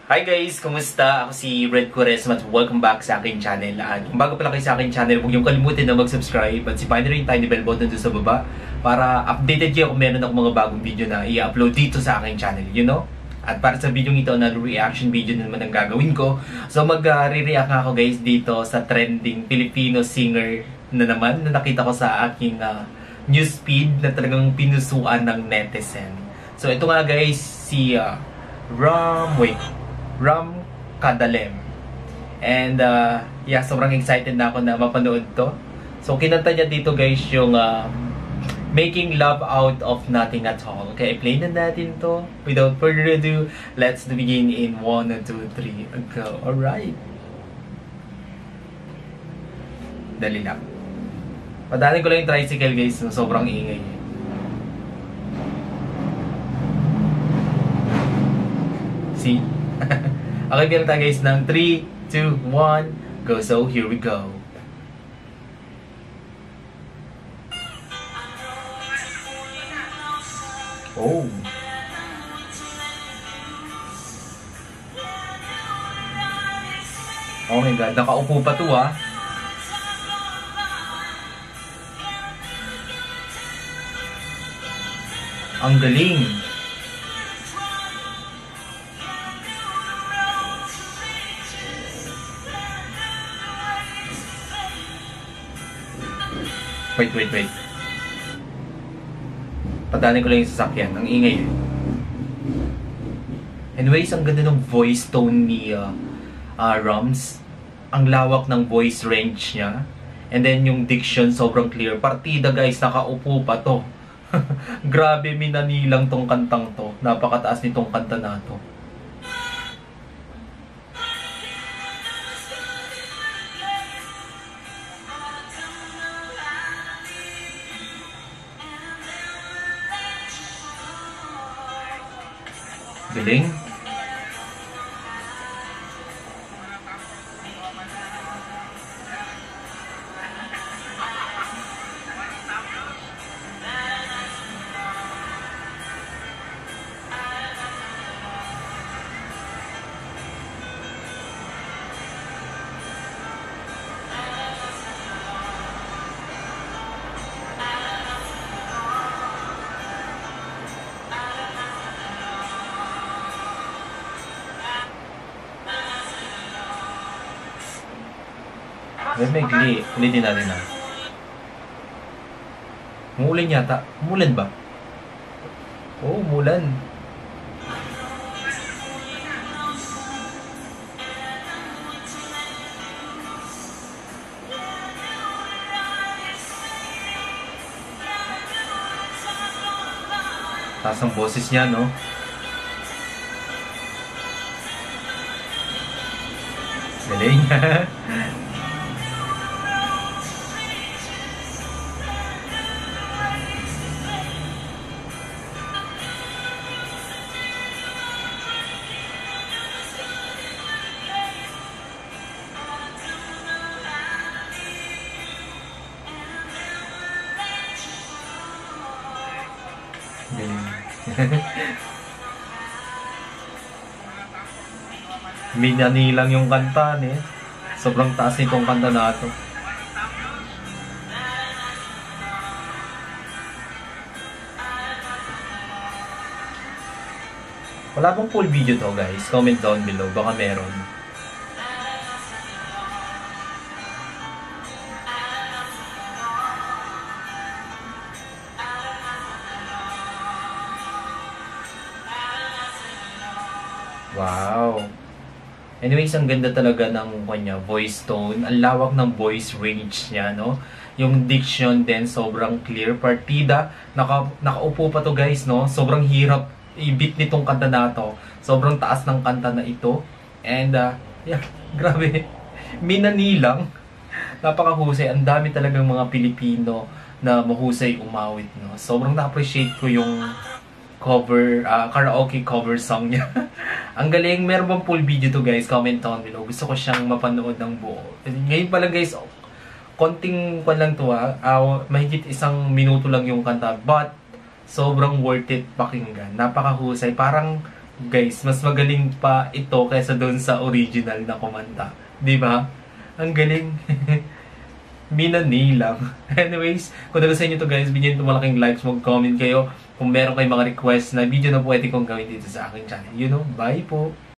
Hi guys! Kumusta? Ako si Red Quaresma at welcome back sa aking channel. At kung bago pala kayo sa aking channel, huwag niyong kalimutan na mag-subscribe at sipahin na rin yung tiny bell button doon sa baba para updated kayo kung meron ako mga bagong video na i-upload dito sa aking channel, you know? At para sa video ito, na reaction video na naman ang gagawin ko. So mag-re-react nga ako guys dito sa trending Filipino singer na naman na nakita ko sa aking newsfeed na talagang pinusuan ng netizen. So ito nga guys, si Ram Kadalem. And yeah, sobrang excited na ako na mapanood to. So kinanta niya dito guys yung Making Love Out of Nothing at All. Okay, play na natin to. Without further ado, let's begin in 1, 2, 3, go. Alright. Dali lang. Padaanin ko lang yung tricycle guys. Sobrang ingay. See? Okay, bilang tayo guys ng 3, 2, 1, go. So, here we go. Oh. Oh my God, nakaupo pa to ah. Ang galing. Wait. Padaanin ko lang yung sasakyan. Ang ingay. Anyways, ang ganda ng voice tone ni Rams. Ang lawak ng voice range niya. And then yung diction sobrang clear. Partida guys, nakaupo pa to. Grabe, minanilang tong kantang to. Napakataas nitong kanta na to. Galing. May gli. Ulitin natin na. Umuulan yata. Umulan ba? Oo, umulan. Taas ang boses niya, no? Galing. Minanilang yung kanta eh. Sobrang taas nitong kanta na ito. Wala bang full video to guys? Comment down below, baka meron. Wow. Anyways, ang ganda talaga ng kanya voice tone. Ang lawak ng voice range niya, no? Yung diction din, sobrang clear. Partida, nakaupo pa to guys, no? Sobrang hirap i-beat nitong kanta na to. Sobrang taas ng kanta na ito. And, yeah, grabe. Minanilang. Napakahusay. Ang dami talagang mga Pilipino na mahusay umawit, no? Sobrang na-appreciate ko yung karaoke cover song niya. Ang galing. Meron bang full video to guys? Comment down below. Gusto ko siyang mapanood ng buo. Ngayon pala guys, konting pa lang to mahigit 1 minuto lang yung kanta. But, sobrang worth it pakinggan. Napakahusay. Parang Guys, mas magaling pa ito kaysa doon sa original na kumanta. Di ba? Ang galing. Minani lang. Anyways, kung nagustuhan nyo to guys, bigyan nyo malaking likes, mag-comment kayo kung meron kayong mga request na video na pwede kong gawin dito sa aking channel. You know, bye po!